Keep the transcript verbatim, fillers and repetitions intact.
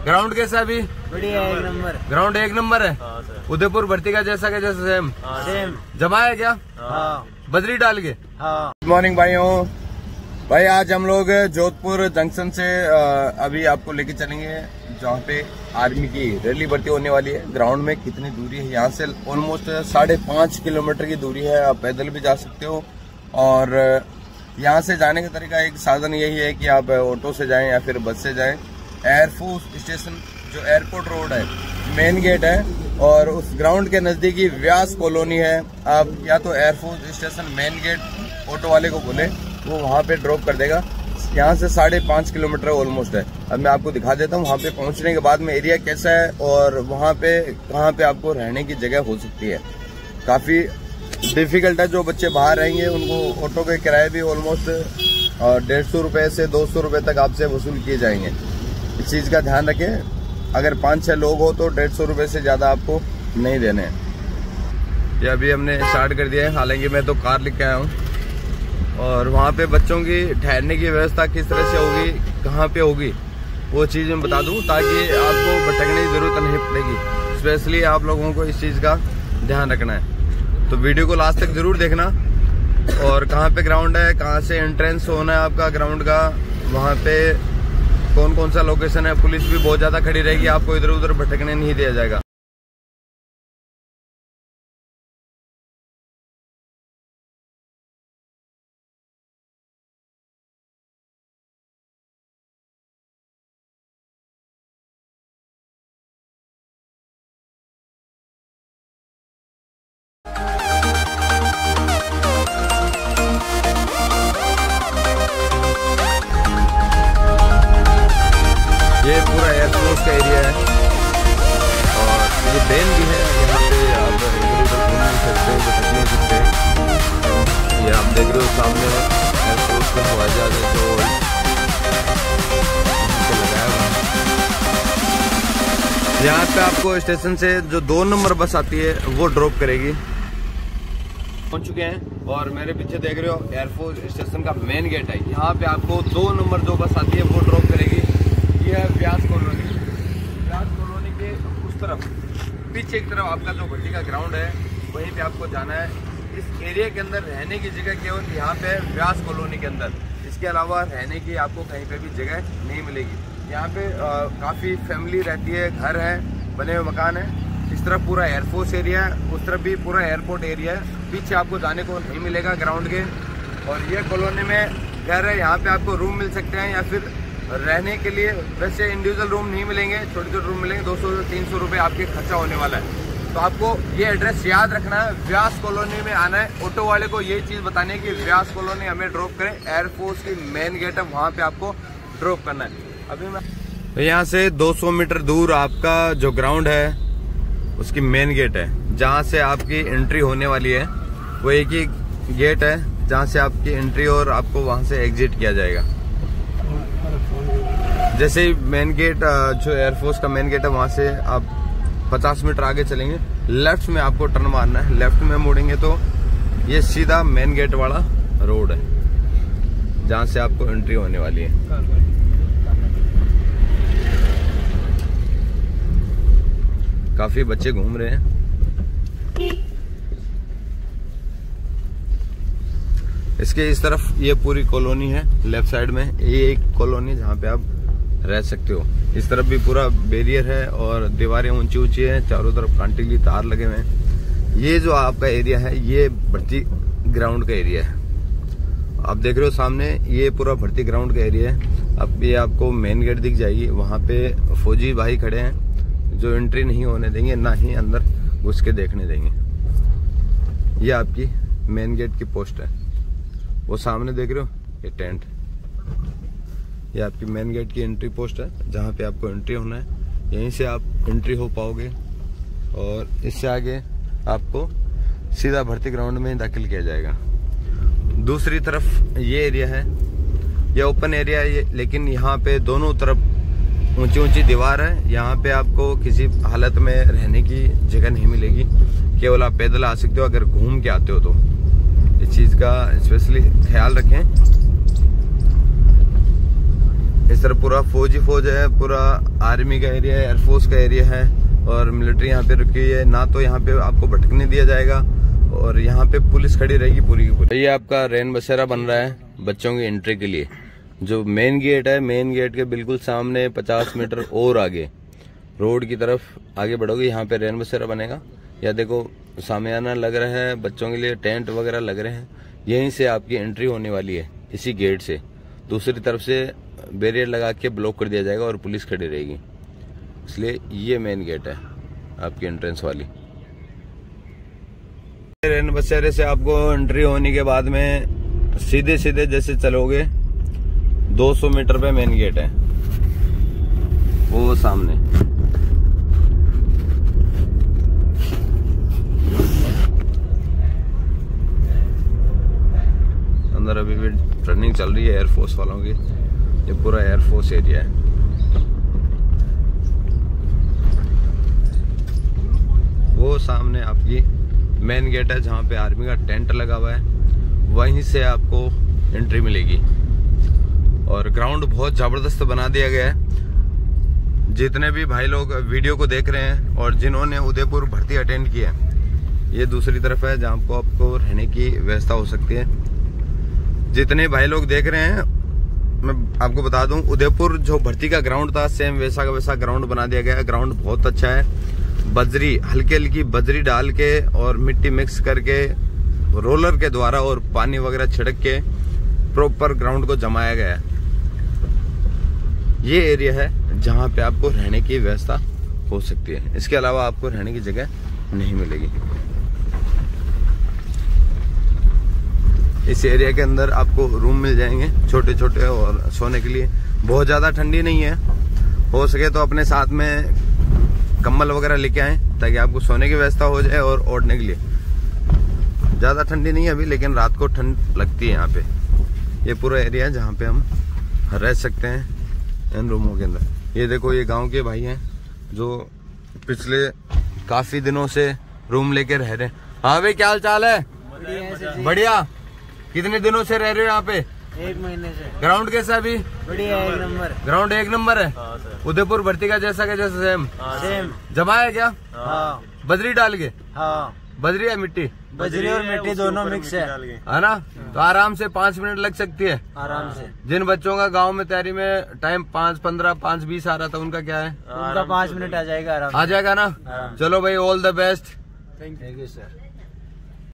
Ground कैसा है अभी? बढ़िया, एक नंबर। ग्राउंड एक नंबर है। हाँ सर। उदयपुर भर्ती का जैसा का जैसा सेम सेम जमा है क्या? हाँ। बदरी डाल के। हाँ। गुड मॉर्निंग भाइयों। भाई आज हम लोग जोधपुर जंक्शन से अभी आपको लेके चलेंगे जहाँ पे आर्मी की रैली भर्ती होने वाली है। ग्राउंड में कितनी दूरी है यहाँ से? ऑलमोस्ट साढ़े पाँच किलोमीटर की दूरी है। आप पैदल भी जा सकते हो और यहाँ से जाने का तरीका एक साधन यही है कि आप ऑटो से जाएं या फिर बस से जाएं। एयरफोर्स स्टेशन जो एयरपोर्ट रोड है मेन गेट है और उस ग्राउंड के नजदीकी व्यास कॉलोनी है। आप या तो air force station main gate auto वाले को बोले, वो वहाँ पे ड्रॉप कर देगा। यहाँ से साढ़े पाँच किलोमीटर ऑलमोस्ट है। अब मैं आपको दिखा देता हूँ वहाँ पे पहुँचने के बाद में एरिया कैसा है और वहाँ पे कहाँ पे आपको रहने की जगह हो सकती है। काफ़ी डिफिकल्ट है। जो बच्चे बाहर रहेंगे उनको ऑटो के किराए भी ऑलमोस्ट डेढ़ सौ रुपये से दो सौ रुपये तक आपसे वसूल किए जाएंगे। इस चीज़ का ध्यान रखें। अगर पाँच छः लोग हो तो डेढ़ सौ रुपये से ज़्यादा आपको नहीं देने हैं। ये अभी हमने स्टार्ट कर दिया है। हालांकि मैं तो कार लेके आया हूँ और वहाँ पे बच्चों की ठहरने की व्यवस्था किस तरह से होगी, कहाँ पे होगी, वो चीज़ मैं बता दूँ ताकि आपको भटकने की ज़रूरत नहीं पड़ेगी। स्पेशली आप लोगों को इस चीज़ का ध्यान रखना है, तो वीडियो को लास्ट तक ज़रूर देखना। और कहाँ पे ग्राउंड है, कहाँ से एंट्रेंस होना है आपका ग्राउंड का, वहाँ पे कौन कौन सा लोकेशन है। पुलिस भी बहुत ज़्यादा खड़ी रहेगी, आपको इधर उधर भटकने नहीं दिया जाएगा। ये पूरा एयरफोर्स का एरिया है और ये बेल भी है। यहाँ पे आप इधर उधर घूम नहीं सकते, भटक नहीं सकते। ये आप देख रहे हो सामने एयरफोर्स का हवाई जहाज है जो लगाया हुआ है। यहाँ पे आपको स्टेशन से जो दो नंबर बस आती है वो ड्रॉप करेगी। पहुँच चुके हैं और मेरे पीछे देख रहे हो एयरफोर्स स्टेशन का मेन गेट है। यहाँ पे आपको दो नंबर जो बस आती है वो ड्रॉप करेगी। ये है व्यास कॉलोनी। व्यास कॉलोनी के उस तरफ पीछे की तरफ आपका जो भट्टी का ग्राउंड है वहीं पे आपको जाना है। इस एरिया के अंदर रहने की जगह केवल यहाँ पे व्यास कॉलोनी के अंदर, इसके अलावा रहने की आपको कहीं पे भी जगह नहीं मिलेगी। यहाँ पे काफ़ी फैमिली रहती है, घर है, बने हुए मकान है। इस तरफ पूरा एयरफोर्स एरिया है, उस तरफ भी पूरा एयरपोर्ट एरिया है। पीछे आपको जाने को नहीं मिलेगा ग्राउंड के। और ये कॉलोनी में घर है, यहाँ पे आपको रूम मिल सकते हैं या फिर रहने के लिए वैसे इंडिविजुअल रूम नहीं मिलेंगे, छोटे छोटे रूम मिलेंगे। दो सौ तीन सौ रुपये आपके खर्चा होने वाला है। तो आपको ये एड्रेस याद रखना है, व्यास कॉलोनी में आना है। ऑटो वाले को ये चीज़ बतानी है कि व्यास कॉलोनी हमें ड्रॉप करें। एयरफोर्स की मेन गेट है, वहाँ पे आपको ड्रॉप करना है। अभी मैं तो यहाँ से दो सौ मीटर दूर आपका जो ग्राउंड है उसकी मेन गेट है, जहाँ से आपकी एंट्री होने वाली है। वो एक ही गेट है जहाँ से आपकी एंट्री और आपको वहाँ से एग्जिट किया जाएगा। जैसे ही मेन गेट जो एयरफोर्स का मेन गेट है वहाँ से आप पचास मीटर आगे चलेंगे, लेफ्ट में आपको टर्न मारना है। लेफ्ट में मुड़ेंगे तो ये सीधा मेन गेट वाला रोड है जहाँ से आपको एंट्री होने वाली है। काफी बच्चे घूम रहे हैं। इसके इस तरफ ये पूरी कॉलोनी है, लेफ्ट साइड में ये एक कॉलोनी जहाँ पे आप रह सकते हो। इस तरफ भी पूरा बैरियर है और दीवारें ऊंची ऊंची हैं, चारों तरफ कांटीली तार लगे हुए हैं। ये जो आपका एरिया है ये भर्ती ग्राउंड का एरिया है। आप देख रहे हो सामने ये पूरा भर्ती ग्राउंड का एरिया है। अब ये आपको मेन गेट दिख जाएगी, वहाँ पे फौजी भाई खड़े हैं जो एंट्री नहीं होने देंगे, ना ही अंदर घुस के देखने देंगे। ये आपकी मेन गेट की पोस्ट है। वो सामने देख रहे हो ये टेंट, ये आपकी मेन गेट की एंट्री पोस्ट है जहाँ पे आपको एंट्री होना है। यहीं से आप एंट्री हो पाओगे और इससे आगे आपको सीधा भर्ती ग्राउंड में दाखिल किया जाएगा। दूसरी तरफ ये एरिया है, ये ओपन एरिया है ये, लेकिन यहाँ पे दोनों तरफ ऊंची ऊंची दीवार है। यहाँ पे आपको किसी हालत में रहने की जगह नहीं मिलेगी, केवल आप पैदल आ सकते हो अगर घूम के आते हो तो। इस चीज़ का स्पेशली ख्याल रखें। इस तरह पूरा फौज ही फौज है, पूरा आर्मी का एरिया है, एयरफोर्स का एरिया है और मिलिट्री यहाँ पे रुकी हुई है। ना तो यहाँ पे आपको भटकने दिया जाएगा और यहाँ पे पुलिस खड़ी रहेगी पूरी की पूरी। ये आपका रैन बसेरा बन रहा है बच्चों की एंट्री के लिए। जो मेन गेट है, मेन गेट के बिल्कुल सामने पचास मीटर और आगे रोड की तरफ आगे बढ़ोगे, यहाँ पे रैन बसेरा बनेगा। या देखो सामियाना लग रहा है बच्चों के लिए, टेंट वगैरह लग रहे हैं। यहीं से आपकी एंट्री होने वाली है, इसी गेट से। दूसरी तरफ से बैरियर लगा के ब्लॉक कर दिया जाएगा और पुलिस खड़ी रहेगी, इसलिए ये मेन गेट है आपकी एंट्रेंस वाली। रैन बसेरे से आपको एंट्री होने के बाद में सीधे सीधे जैसे चलोगे दो सौ मीटर पे मेन गेट है, वो सामने। अंदर अभी भी ट्रेनिंग चल रही है एयरफोर्स वालों की। ये पूरा एयरफोर्स एरिया है। वो सामने आपकी मेन गेट है जहाँ पे आर्मी का टेंट लगा हुआ है, वहीं से आपको एंट्री मिलेगी। और ग्राउंड बहुत जबरदस्त बना दिया गया है। जितने भी भाई लोग वीडियो को देख रहे हैं और जिन्होंने उदयपुर भर्ती अटेंड की है, ये दूसरी तरफ है जहाँ को आपको रहने की व्यवस्था हो सकती है। जितने भाई लोग देख रहे हैं, मैं आपको बता दूं, उदयपुर जो भर्ती का ग्राउंड था सेम वैसा का वैसा ग्राउंड बना दिया गया है। ग्राउंड बहुत अच्छा है। बजरी, हल्की हल्की बजरी डाल के और मिट्टी मिक्स करके रोलर के द्वारा और पानी वगैरह छिड़क के प्रॉपर ग्राउंड को जमाया गया है। ये एरिया है जहाँ पे आपको रहने की व्यवस्था हो सकती है। इसके अलावा आपको रहने की जगह नहीं मिलेगी। इस एरिया के अंदर आपको रूम मिल जाएंगे छोटे छोटे और सोने के लिए। बहुत ज्यादा ठंडी नहीं है, हो सके तो अपने साथ में कम्बल वगैरह लेके आए ताकि आपको सोने की व्यवस्था हो जाए और ओढ़ने के लिए। ज्यादा ठंडी नहीं है अभी, लेकिन रात को ठंड लगती है यहाँ पे। ये पूरा एरिया है जहाँ पे हम रह सकते हैं इन रूमों के अंदर। ये देखो, ये गांव के भाई हैं जो पिछले काफी दिनों से रूम लेके रह रहे हैं। हाँ भाई, क्या हाल चाल है? बढ़िया। कितने दिनों से रह रहे हो यहाँ पे? एक महीने से। ग्राउंड कैसा अभी? बढ़िया, एक नंबर। ग्राउंड एक नंबर है। उदयपुर भर्ती का जैसा के जैसा सेम सेम जमा है क्या? हाँ। बजरी डाल के? हाँ। बजरी या मिट्टी? बजरी और मिट्टी दोनों मिक्स है, है ना? तो आराम से पाँच मिनट लग सकती है आराम से। जिन बच्चों का गांव में तैयारी में टाइम पाँच पंद्रह पाँच बीस आ रहा था, उनका क्या है? उनका पाँच मिनट आ जाएगा आराम आ जाएगा ना? चलो भाई, all the best. Thank you sir.